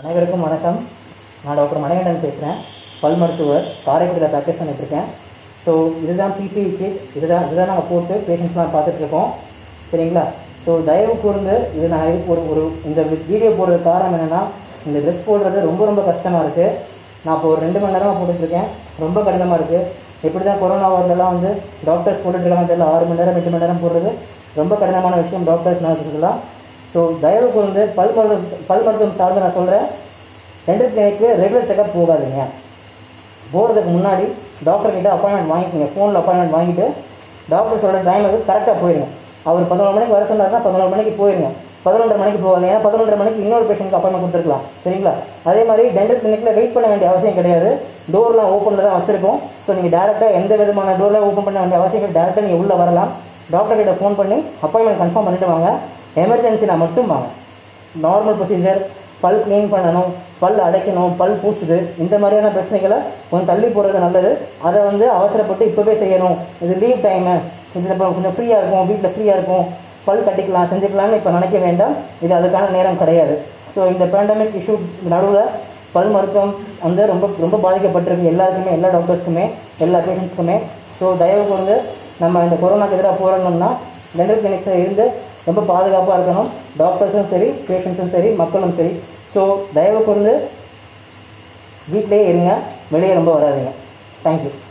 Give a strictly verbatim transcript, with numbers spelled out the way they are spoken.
அனைவருக்கும் வணக்கம். நான் டாக்டர் மணிகண்டன் பேசுகிறேன். பல் மருத்துவர், காரைக்குடியில் ப்ராக்டிஸ் பண்ணிகிட்ருக்கேன். ஸோ இதுதான் பிபிஇ கிட், இதுதான் இதுதான் நாங்கள் போட்டு பேஷண்ட்ஸ்லாம் பார்த்துட்ருக்கோம். சரிங்களா? ஸோ தயவு கூர்ந்து இது நான் இதுக்கு ஒரு ஒரு இந்த வீடியோ போடுறது காரணம் என்னென்னா, இந்த ட்ரெஸ் போடுறது ரொம்ப ரொம்ப கஷ்டமாக இருக்குது. நான் இப்போ ஒரு ரெண்டு மணி நேரமாக போட்டுட்ருக்கேன். ரொம்ப கடினமாக இருக்குது. எப்படி தான் கொரோனா வார்டெல்லாம் வந்து டாக்டர்ஸ் போட்டுட்ருக்காங்க தெரியல, ஆறு மணி நேரம் எட்டு மணி நேரம் போடுறது ரொம்ப கடினமான விஷயம் டாக்டர்ஸ் நினைச்சிருக்கலாம். ஸோ தயவு கூர்ந்து பல் மருத்துவம் பல் மருத்துவம் சார்ந்து நான் சொல்கிறேன், டென்டல் கிளினிக்கு ரெகுலர் செக்அப் போகாதீங்க. போகிறதுக்கு முன்னாடி டாக்டர்கிட்ட அப்பாயின்மெண்ட் வாங்கிக்கோங்க. ஃபோனில் அப்பாயின்மெண்ட் வாங்கிட்டு டாக்டர் சொல்கிற டைமுக்கு கரெக்டாக போயிடுங்க. அவர் பதினொரு மணிக்கு வர சொன்னார்னா பதினொரு மணிக்கு போயிடுங்க. பதினொன்றரை மணிக்கு போகாது. ஏன்னா பதினொன்றரை மணிக்கு இன்னொரு பேஷண்ட்க்கு அப்பாயின்மெண்ட் கொடுத்துருக்கலாம். சரிங்களா? அதே மாதிரி டென்டல் கிளினிக்கில் வெயிட் பண்ண வேண்டிய அவசியம் கிடையாது. டோர்லாம் ஓப்பனில் தான் வச்சுருக்கோம். ஸோ நீங்கள் டேரெக்டாக எந்த விதமான டோர்லாம் ஓப்பன் பண்ண வேண்டிய அவசியம் கிடையாது. டேரெக்டாக நீங்கள் உள்ளே வரலாம். டாக்டர்கிட்ட ஃபோன் பண்ணி அப்பாயின்மெண்ட் கன்ஃபார்ம் பண்ணிட்டு வாங்க. எமர்ஜென்சினா மட்டும் வாங்க. நார்மல் ப்ரொசீஜர், பல் க்ளீன் பண்ணணும், பல் அடைக்கணும், பல் பூசுது, இந்த மாதிரியான பிரச்சனைகளை கொஞ்சம் தள்ளி போடுறது நல்லது. அதை வந்து அவசரப்பட்டு இப்போவே செய்யணும். இது லீவ் டைமு, இதில் இப்போ கொஞ்சம் ஃப்ரீயாக இருக்கும், வீட்டில் ஃப்ரீயாக இருக்கும், பல் கட்டிக்கலாம் செஞ்சுக்கலாம்னு இப்போ நினைக்க வேண்டாம். இது அதுக்கான நேரம் கிடையாது. ஸோ இந்த பேண்டமிக் இஷ்யூ நடுவில் பல் மருத்துவம் வந்து ரொம்ப ரொம்ப பாதிக்கப்பட்டிருக்கு. எல்லாருக்குமே, எல்லா டாக்டர்ஸ்க்குமே, எல்லா பேஷண்ட்ஸ்க்குமே. ஸோ தயவு கூர்ந்து நம்ம இந்த கொரோனாக்கு எதிராக போராடணும்னா டென்டல் கிளினிக்ஸில் இருந்து ரொம்ப பாதுகாப்பாக இருக்கணும். டாக்டர்ஸும் சரி, பேஷண்ட்ஸும் சரி, மக்களும் சரி. ஸோ தயவு கூர்ந்து வீட்டிலே இருங்க, வெளியே ரொம்ப வராதிங்க. தேங்க்யூ.